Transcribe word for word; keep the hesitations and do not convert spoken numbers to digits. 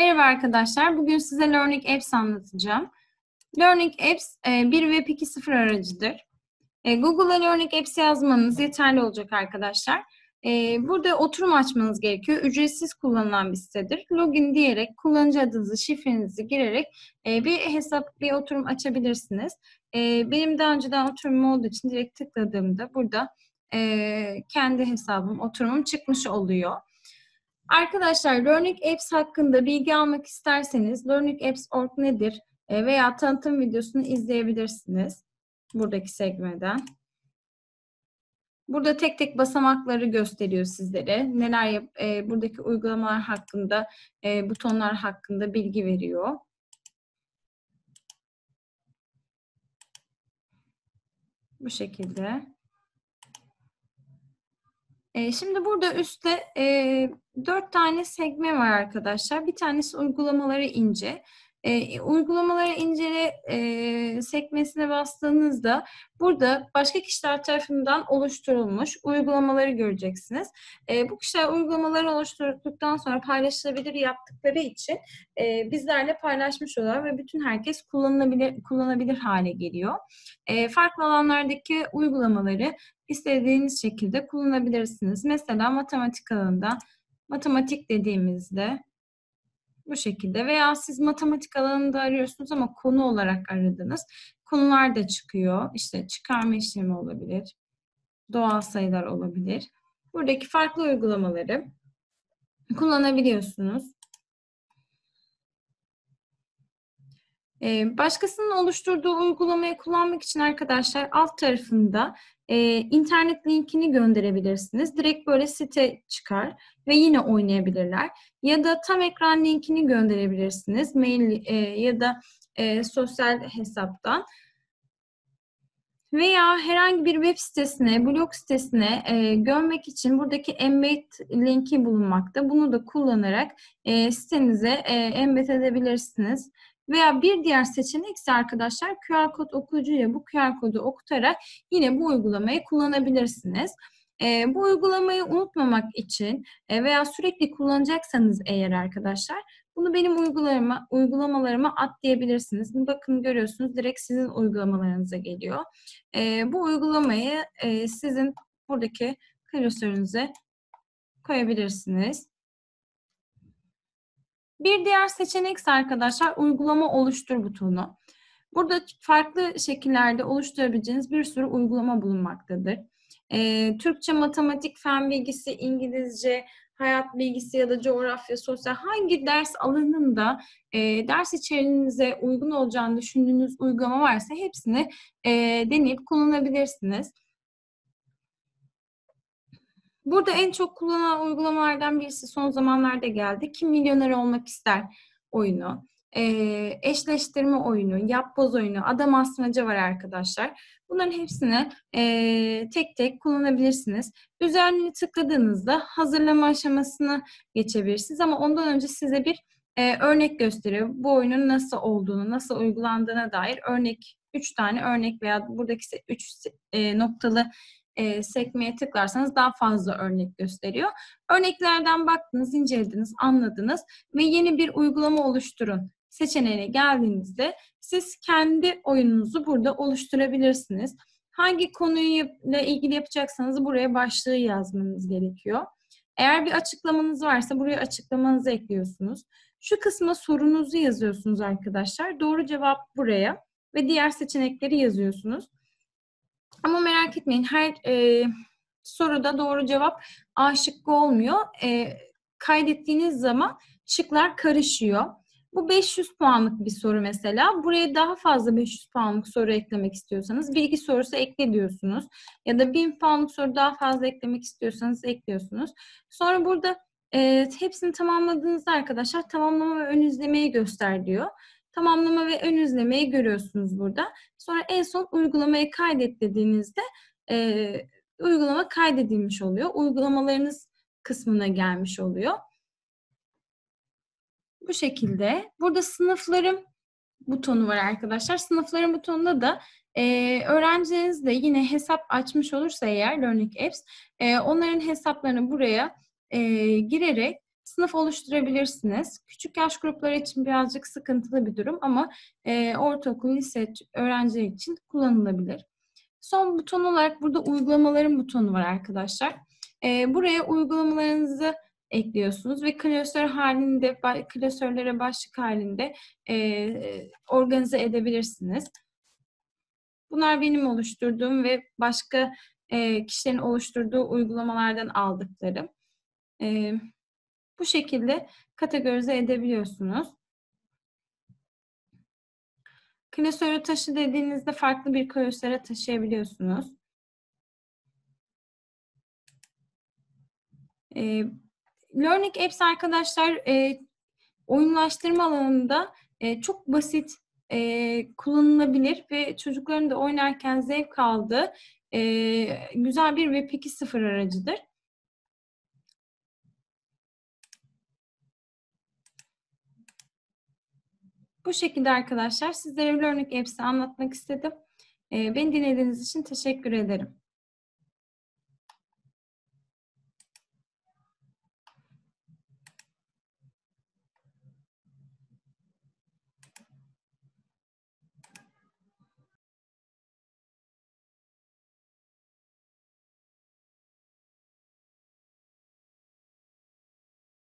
Merhaba arkadaşlar. Bugün size Learning Apps anlatacağım. Learning Apps e, bir Web iki nokta sıfır aracıdır. E, Google'a Learning Apps yazmanız yeterli olacak arkadaşlar. E, burada oturum açmanız gerekiyor. Ücretsiz kullanılan bir sitedir. Login diyerek kullanıcı adınızı, şifrenizi girerek e, bir hesap, bir oturum açabilirsiniz. E, benim daha önceden oturumum olduğu için direkt tıkladığımda burada e, kendi hesabım, oturumum çıkmış oluyor. Arkadaşlar, Learning Apps hakkında bilgi almak isterseniz learning apps nokta org nedir E, veya tanıtım videosunu izleyebilirsiniz buradaki sekmeden. Burada tek tek basamakları gösteriyor sizlere. Neler yap e, buradaki uygulamalar hakkında, e, butonlar hakkında bilgi veriyor. Bu şekilde. E, şimdi burada üstte e, dört tane sekme var arkadaşlar. Bir tanesi uygulamaları ince. E, uygulamaları incele e, sekmesine bastığınızda burada başka kişiler tarafından oluşturulmuş uygulamaları göreceksiniz. E, bu kişiler uygulamaları oluşturduktan sonra paylaşılabilir yaptıkları için e, bizlerle paylaşmış oluyor ve bütün herkes kullanılabilir kullanabilir hale geliyor. E, farklı alanlardaki uygulamaları İstediğiniz şekilde kullanabilirsiniz. Mesela matematik alanında matematik dediğimizde bu şekilde veya siz matematik alanında arıyorsunuz ama konu olarak aradınız. Konular da çıkıyor. İşte çıkarma işlemi olabilir. Doğal sayılar olabilir. Buradaki farklı uygulamaları kullanabiliyorsunuz. Ee, başkasının oluşturduğu uygulamayı kullanmak için arkadaşlar alt tarafında e, internet linkini gönderebilirsiniz. Direkt böyle site çıkar ve yine oynayabilirler. Ya da tam ekran linkini gönderebilirsiniz. Mail e, ya da e, sosyal hesaptan. Veya herhangi bir web sitesine, blog sitesine e, gömmek için buradaki embed linki bulunmakta. Bunu da kullanarak e, sitenize e, embed edebilirsiniz. Veya bir diğer seçenek ise arkadaşlar Q R kod okuyucuyla bu Q R kodu okutarak yine bu uygulamayı kullanabilirsiniz. E, bu uygulamayı unutmamak için e, veya sürekli kullanacaksanız eğer arkadaşlar bunu benim uygulamalarıma, uygulamalarıma atlayabilirsiniz. Bakın görüyorsunuz direkt sizin uygulamalarınıza geliyor. E, bu uygulamayı e, sizin buradaki klasörünüze koyabilirsiniz. Bir diğer seçenek ise arkadaşlar uygulama oluştur butonu. Burada farklı şekillerde oluşturabileceğiniz bir sürü uygulama bulunmaktadır. E, Türkçe, matematik, fen bilgisi, İngilizce, hayat bilgisi ya da coğrafya, sosyal hangi ders alanında e, ders içeriğinize uygun olacağını düşündüğünüz uygulama varsa hepsini e, deneyip kullanabilirsiniz. Burada en çok kullanılan uygulamalardan birisi son zamanlarda geldi. Kim Milyoner Olmak İster oyunu, e, eşleştirme oyunu, yapboz oyunu, adam asmaca var arkadaşlar. Bunların hepsini e, tek tek kullanabilirsiniz. Üzerine tıkladığınızda hazırlama aşamasına geçebilirsiniz ama ondan önce size bir e, örnek gösteriyor. Bu oyunun nasıl olduğunu, nasıl uygulandığına dair örnek, üç tane örnek veya buradaki üç e, noktalı E, sekmeye tıklarsanız daha fazla örnek gösteriyor. Örneklerden baktınız, incelediniz, anladınız ve yeni bir uygulama oluşturun seçeneğine geldiğinizde siz kendi oyununuzu burada oluşturabilirsiniz. Hangi konuyla ilgili yapacaksanız buraya başlığı yazmanız gerekiyor. Eğer bir açıklamanız varsa buraya açıklamanızı ekliyorsunuz. Şu kısma sorunuzu yazıyorsunuz arkadaşlar. Doğru cevap buraya ve diğer seçenekleri yazıyorsunuz. Ama merak etmeyin her e, soruda doğru cevap A şıkkı olmuyor. E, kaydettiğiniz zaman şıklar karışıyor. Bu beş yüz puanlık bir soru mesela. Buraya daha fazla beş yüz puanlık soru eklemek istiyorsanız bilgi sorusu ekle diyorsunuz. Ya da bin puanlık soru daha fazla eklemek istiyorsanız ekliyorsunuz. Sonra burada e, hepsini tamamladığınızda arkadaşlar tamamlama ve ön izlemeyi göster diyor. Tamamlama ve ön izlemeyi görüyorsunuz burada. Sonra en son uygulamayı kaydet dediğinizde e, uygulama kaydedilmiş oluyor. Uygulamalarınız kısmına gelmiş oluyor. Bu şekilde. Burada sınıflarım butonu var arkadaşlar. Sınıflarım butonunda da e, öğrencileriniz de yine hesap açmış olursa eğer Learning Apps, e, onların hesaplarını buraya e, girerek sınıf oluşturabilirsiniz. Küçük yaş grupları için birazcık sıkıntılı bir durum ama e, ortaokul, lise öğrencileri için kullanılabilir. Son buton olarak burada uygulamaların butonu var arkadaşlar. E, buraya uygulamalarınızı ekliyorsunuz ve klasör halinde, klasörlere başlık halinde e, organize edebilirsiniz. Bunlar benim oluşturduğum ve başka e, kişilerin oluşturduğu uygulamalardan aldıklarım. E, bu şekilde kategorize edebiliyorsunuz. Klasöre taşı dediğinizde farklı bir klasöre taşıyabiliyorsunuz. E, Learning Apps arkadaşlar e, oyunlaştırma alanında e, çok basit, e, kullanılabilir ve çocukların da oynarken zevk aldığı e, güzel bir Web iki nokta sıfır aracıdır. Bu şekilde arkadaşlar sizlere Learning Apps'i anlatmak istedim. E, beni dinlediğiniz için teşekkür ederim.